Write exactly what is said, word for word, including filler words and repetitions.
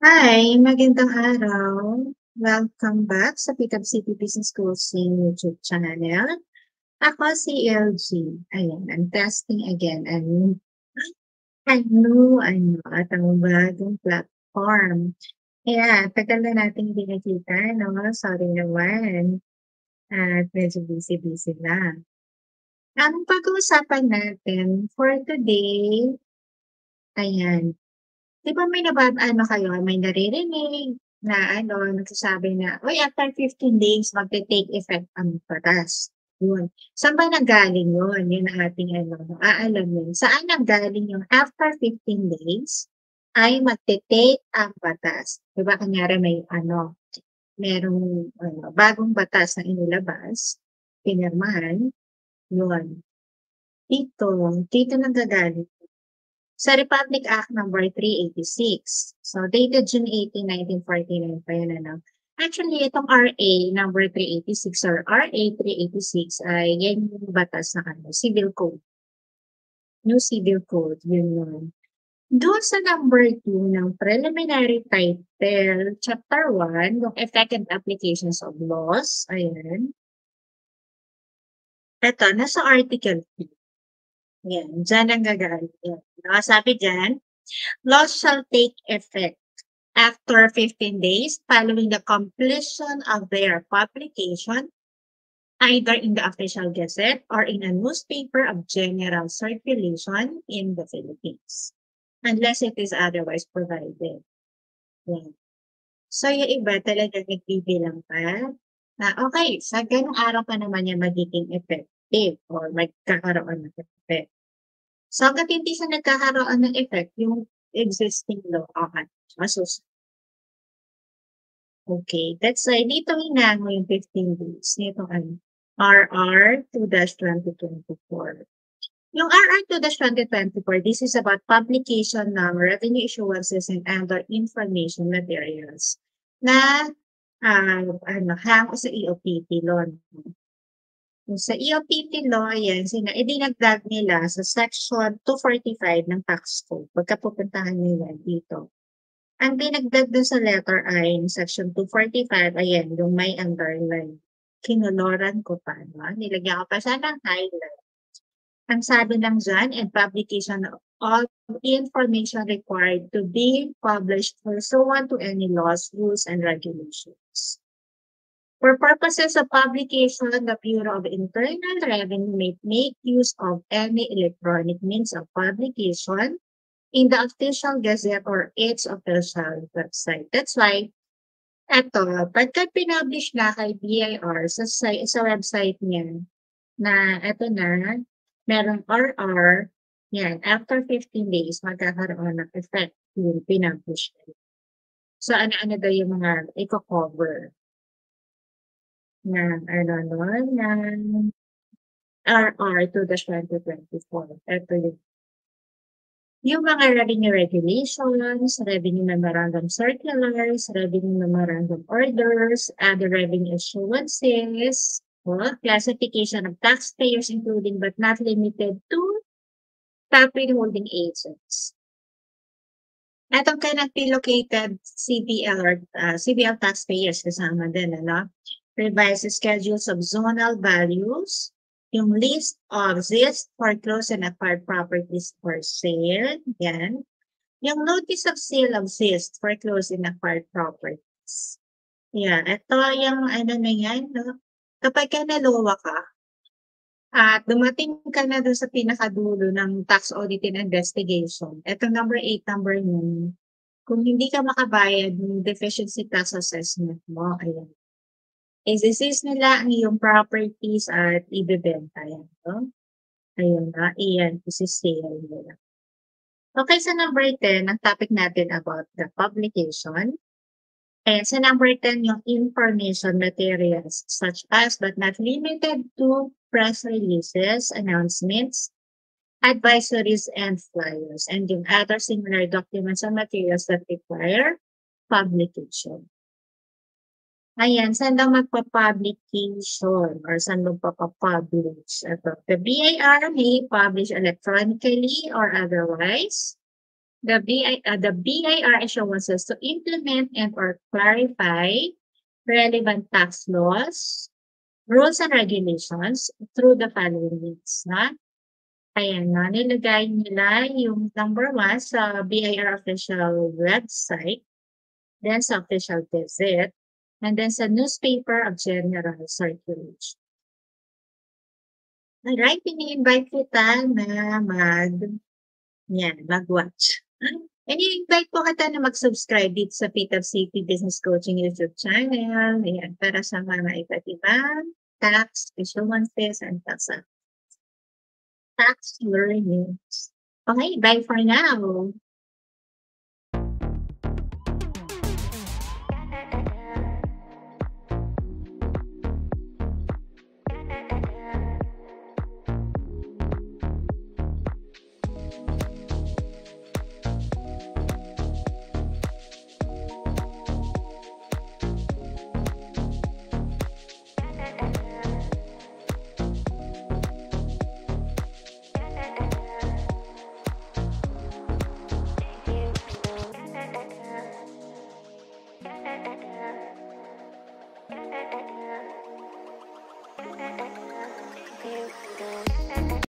Hi, magandang araw. Welcome back sa Pick Up City Business Coaching YouTube channel. Ako si L G. Ayan, I'm testing again ang ano, ano, at ang bagong platform. Ayan, tagal na natin hindi nakita, no? Sorry naman. At medyo busy-busy na. Ang pag-uusapan natin for today, ayan, 'di ba may naba ano kayo, may naririnig na ano, nagsasabi na, "Uy, after fifteen days magte-take effect ang batas." Yun. Saan ba nanggaling yun? Yun ang ating ano, aalamin. Saan nanggaling yung after fifteen days ay magte-take ang batas? 'Di ba kunyari may ano, merong ano, bagong batas na inilabas, pinirmahan, yun. Dito, dito nanggagaling sa Republic Act number three eighty-six. So, dated June eighteenth, nineteen forty-nine pa yun, ano. Actually, itong R A number three eighty-six or R A three eighty-six ay yan yung batas na ano, Civil Code. New Civil Code, yun yun. Doon sa number two ng Preliminary Title, Chapter one, yung Effective Applications of Laws, ayan. Ito, nasa Article two. Yan, dyan ang gagaling. Yan. Nakasabi dyan, laws shall take effect after fifteen days following the completion of their publication, either in the official gazette or in a newspaper of general circulation in the Philippines, unless it is otherwise provided. Yan. So, yung iba talagang nagbibilang pa na, okay, sa ganong araw pa naman yan magiging effective or magkakaroon ng effect. So, hangga't hindi siya nagkakaroon ng effect, yung existing law, okay, masus Okay, that's why dito hinango yung fifteen days nitong ano, R R two twenty twenty-four. Yung R R two twenty twenty-four, this is about publication ng revenue issuances and other information materials na uh, ano, hango sa E O P T law. Yung sa E O P T law, yan, sina, idinagdag nila sa section two forty-five ng tax code. Pagka pupuntahan nila dito. Ang dinagdag dun sa letter I ng section two forty-five, ayan, yung may underline. Kinuloran ko pa, no? Nilagyan ko pa siya ng highlight. Ang sabi lang dyan, and publication of all information required to be published pursuant to any laws, rules, and regulations. For purposes of publication, the Bureau of Internal Revenue may make use of any electronic means of publication in the official gazette or its official website. That's why, eto, pagka pinublish na kay B I R sa, sa website niya, na eto na, merong R R, yan, after fifteen days, magkakaroon ng effect yung pinublish. So, ano-ano daw yung mga i-cover na, ano, no, ng R R to the twenty twenty-four. Ito yung yung mga revenue regulations, revenue memorandum circulars, revenue memorandum orders, other revenue assurances, well, classification of taxpayers including but not limited to top withholding agents. Atong cannot be located C B L or uh, C B L taxpayers kasama din, ano? Revised schedules of zonal values, yung list of zest, foreclosed and acquired properties for sale, yan. Yung notice of sale of zest, foreclosed and acquired properties. Yan, ito yung ano na yan, no? Kapag ka nalowa ka, at dumating ka na doon sa pinakadulo ng tax audit and investigation, ito number eight, number nine, kung hindi ka makabayad ng deficiency tax assessment mo, ayan. Isi-seize nila ang iyong properties at ibebenta yan. No? Ayun na, iyan, isi-sale nila. Okay, sa number ten, ang topic natin about the publication. And sa number ten, yung information materials such as but not limited to press releases, announcements, advisories, and flyers, and yung other similar documents and materials that require publication. Ayan, saan daw magpa-publication or saan magpapapublish? Ito, the B I R may publish electronically or otherwise The B I, uh, the B I R assurances to implement and or clarify relevant tax laws, rules and regulations through the following means, na? Ayan, no, nilagay nila yung number one sa B I R official website, then sa official gazette, and then sa newspaper of general circulation. Alright, ini-invite kita na mag, yan, mag-watch. Ini-invite po kita na mag-subscribe dito sa P T A B City Business Coaching YouTube channel. Ayan, para sa mga iba't ibang tax issuances and tax, tax learnings. Okay, bye for now.